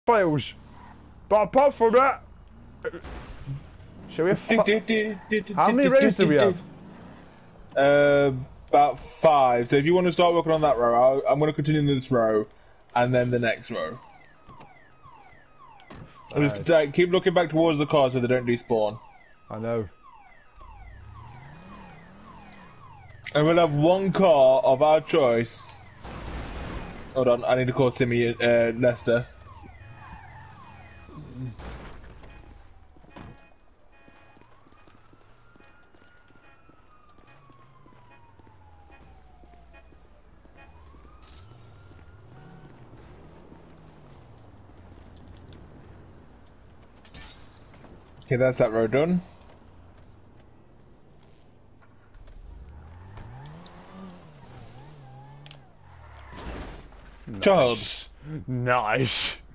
fails. But apart from that, shall we have how many rows do we have? About 5. So if you want to start working on that row, I'm going to continue this row, and then the next row. Just keep looking back towards the cars so they don't despawn. I know. And we'll have one car of our choice. Hold on, I need to call Timmy Lester. Okay, that's that road done. Nice. Child. Nice.